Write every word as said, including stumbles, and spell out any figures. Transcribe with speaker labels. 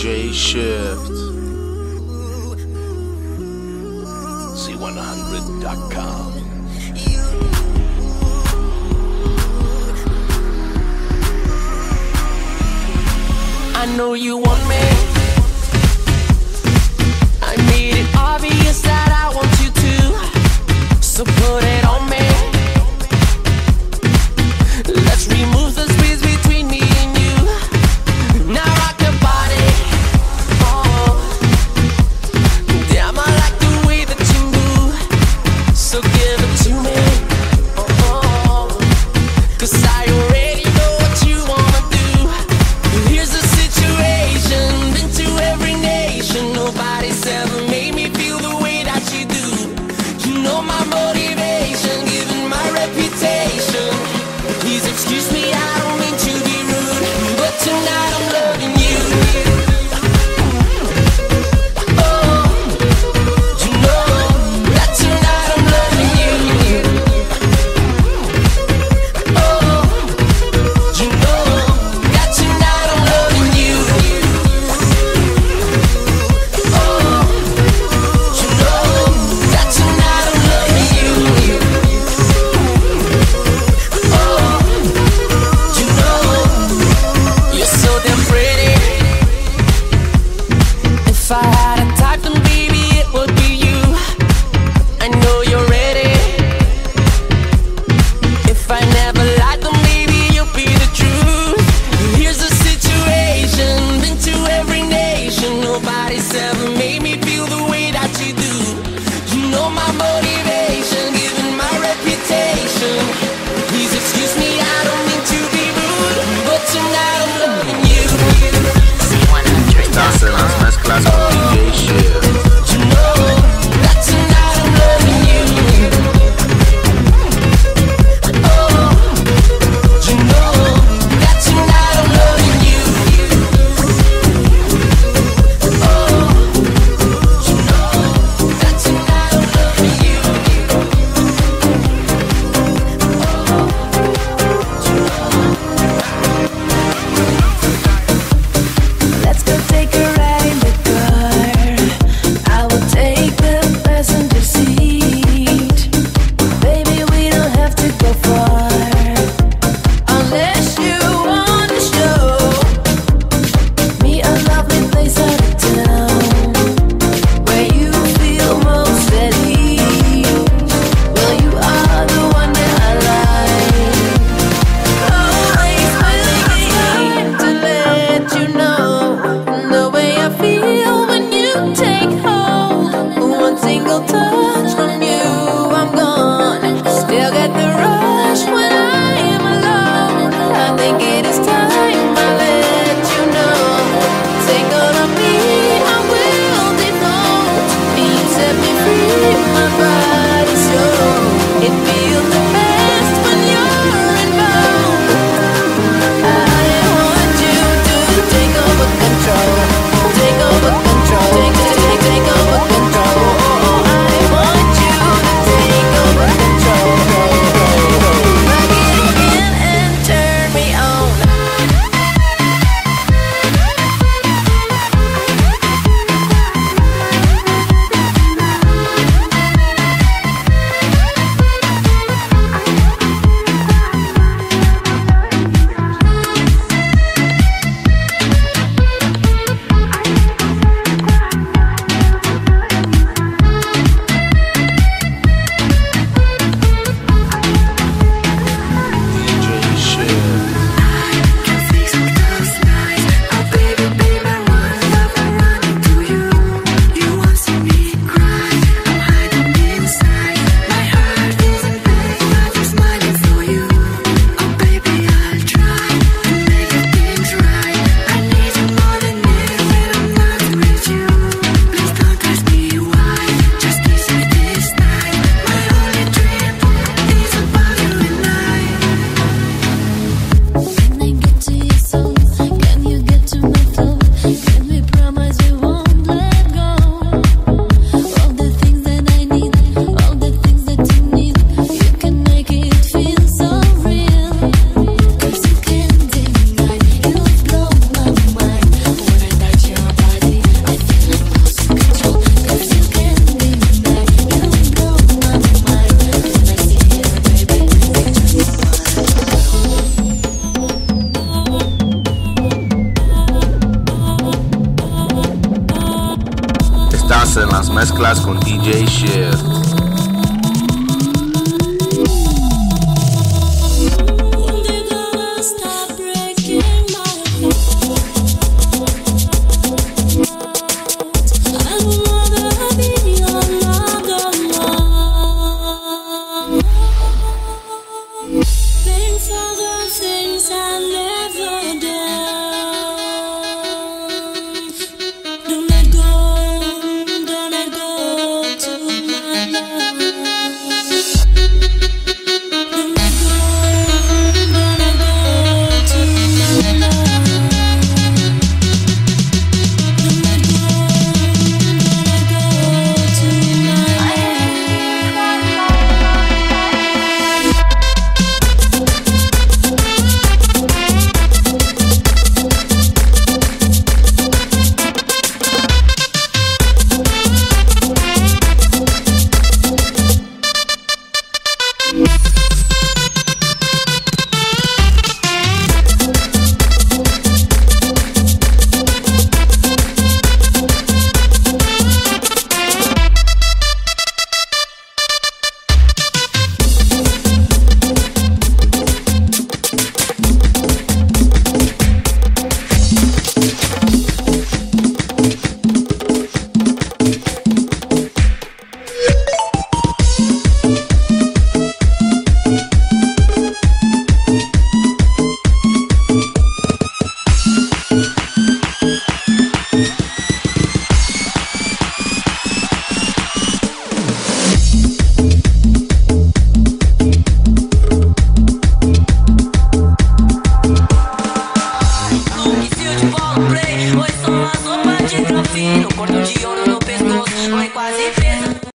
Speaker 1: J Shift. C one hundred dot com.
Speaker 2: I know you want me. I made it obvious that I want you to, so put it on me. Let's remove the space between me and you. Now rock your body. Oh, damn, I like the way that you move. So give it to me. Oh, cause I already know what you wanna do. Here's the situation, been to every nation. Nobody's ever made me feel the way that you do. You know my motivation, given my reputation. Please excuse me, I don't mean to be rude, but tonight I'm loving you. Oh, you know that tonight I'm loving you. Oh, you know that tonight I'm loving you. Oh, you know that tonight I'm loving you. Oh, you know you're so damn pretty. If I had a type, then baby it would be you. I know you're ready. If I never lied, then maybe you'll be the truth. Here's the situation, been to every nation. Nobody's ever made me feel the way that you do. You know my motivation, given my reputation. Please excuse me, I don't mean to be rude, but tonight I'm loving you.
Speaker 1: Estás en las mezclas con D J Shift.
Speaker 2: You know that tonight I'm loving you. Oh, you know that tonight I'm loving you. Oh,
Speaker 3: Estás en las mezclas con D J Shift.
Speaker 2: Hoje são as roupas de granfino, cordão de ouro no pescoço, mãe quase presa.